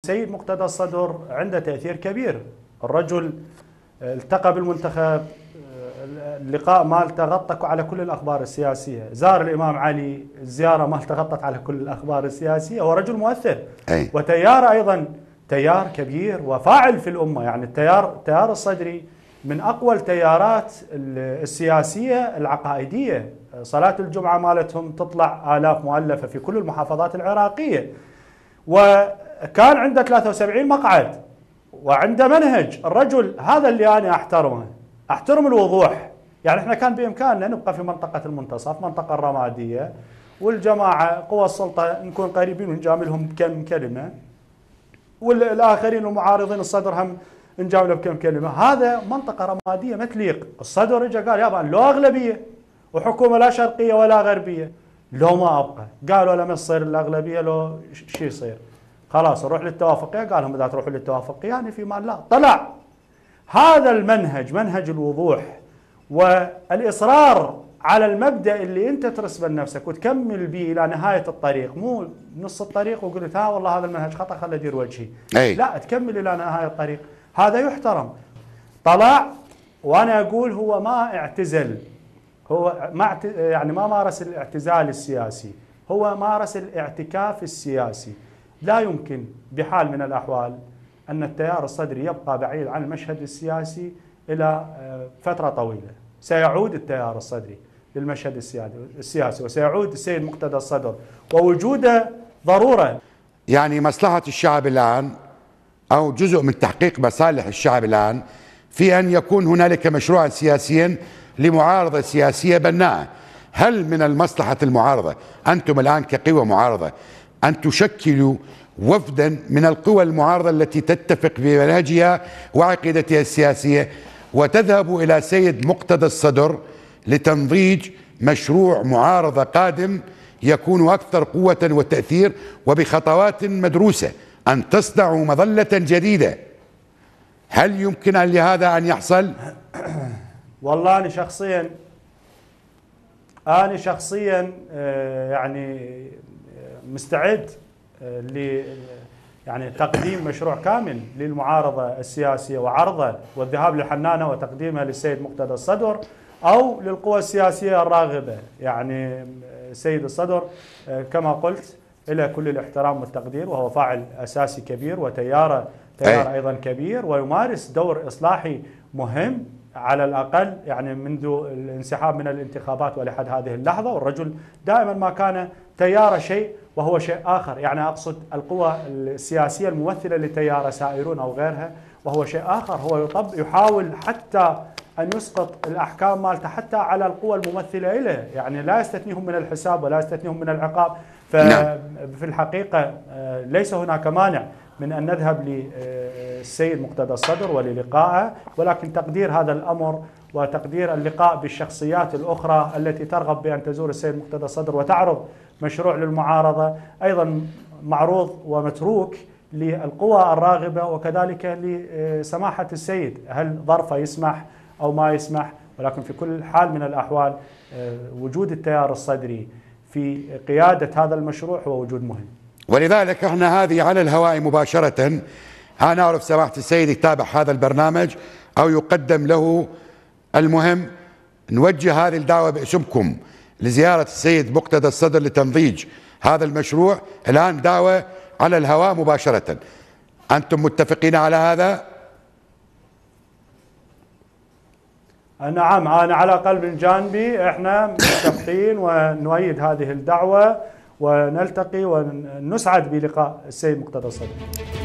السيد مقتدى الصدر عنده تأثير كبير. الرجل التقى بالمنتخب، اللقاء مالته غطى على كل الأخبار السياسية، زار الإمام علي، الزيارة مالته غطت على كل الأخبار السياسية. هو رجل مؤثر وتيار أيضا تيار كبير وفاعل في الأمة. يعني التيار الصدري من أقوى التيارات السياسية العقائدية. صلاة الجمعة مالتهم تطلع آلاف مؤلفة في كل المحافظات العراقية، وكان عنده 73 مقعد وعنده منهج. الرجل هذا اللي أنا أحترمه، أحترم الوضوح. يعني احنا كان بإمكاننا نبقى في منطقة المنتصف، منطقة الرمادية، والجماعة قوى السلطة نكون قريبين ونجاملهم بكم كلمة، والآخرين المعارضين الصدر هم نجامله بكم كلمة. هذا منطقة رمادية ما تليق. الصدر اجى قال يابا لو أغلبية وحكومة لا شرقية ولا غربية، لو ما أبقى. قالوا لما تصير الأغلبية لو شو يصير؟ خلاص نروح للتوافقية. قال لهم إذا تروحوا للتوافقية يعني في مال لا. طلع هذا المنهج، منهج الوضوح والإصرار على المبدأ اللي أنت ترسبه لنفسك وتكمل به إلى نهاية الطريق، مو نص الطريق وقلت ها والله هذا المنهج خطأ خلي أدير وجهي. لا، تكمل إلى نهاية الطريق، هذا يحترم. طلع وأنا أقول هو ما اعتزل، هو ما مارس الاعتزال السياسي، هو مارس الاعتكاف السياسي. لا يمكن بحال من الأحوال أن التيار الصدري يبقى بعيد عن المشهد السياسي إلى فترة طويلة. سيعود التيار الصدري للمشهد السياسي وسيعود السيد مقتدى الصدر، ووجوده ضرورة. يعني مصلحة الشعب الآن أو جزء من تحقيق مصالح الشعب الآن في أن يكون هنالك مشروعا سياسيا لمعارضة سياسية بناءة. هل من المصلحة المعارضة أنتم الآن كقوى معارضة أن تشكلوا وفدا من القوى المعارضة التي تتفق بمنهجها وعقيدتها السياسية وتذهبوا إلى سيد مقتدى الصدر لتنضيج مشروع معارضة قادم يكون أكثر قوة وتأثير وبخطوات مدروسة، أن تصنعوا مظلة جديدة؟ هل يمكن لهذا أن يحصل؟ والله أنا شخصيا يعني مستعد يعني تقديم مشروع كامل للمعارضة السياسية وعرضه والذهاب للحنانة وتقديمها للسيد مقتدى الصدر أو للقوى السياسية الراغبة. يعني السيد الصدر كما قلت إلى كل الاحترام والتقدير، وهو فاعل أساسي كبير وتيار أيضا كبير، ويمارس دور إصلاحي مهم على الأقل يعني منذ الانسحاب من الانتخابات ولحد هذه اللحظة. والرجل دائما ما كان تيار شيء وهو شيء آخر. يعني أقصد القوى السياسية الممثلة لتيار سائرون أو غيرها وهو شيء آخر. هو يحاول حتى أن يسقط الأحكام مالته حتى على القوى الممثلة إليه، يعني لا يستثنيهم من الحساب ولا يستثنيهم من العقاب. ففي الحقيقة ليس هناك مانع من أن نذهب للسيد مقتدى الصدر وللقائه، ولكن تقدير هذا الأمر وتقدير اللقاء بالشخصيات الأخرى التي ترغب بأن تزور السيد مقتدى الصدر وتعرض مشروع للمعارضة أيضا معروض ومتروك للقوى الراغبة وكذلك لسماحة السيد، هل ظرفه يسمح أو ما يسمح. ولكن في كل حال من الأحوال وجود التيار الصدري في قيادة هذا المشروع هو وجود مهم. ولذلك احنا هذه على الهواء مباشرة نعرف سماحة السيد يتابع هذا البرنامج أو يقدم له. المهم نوجه هذه الدعوة باسمكم لزيارة السيد مقتدى الصدر لتنضيج هذا المشروع. الآن دعوة على الهواء مباشرة، أنتم متفقين على هذا؟ نعم، أنا على قلب جانبي احنا متفقين ونؤيد هذه الدعوة ونلتقي ونسعد بلقاء السيد مقتدى الصدر.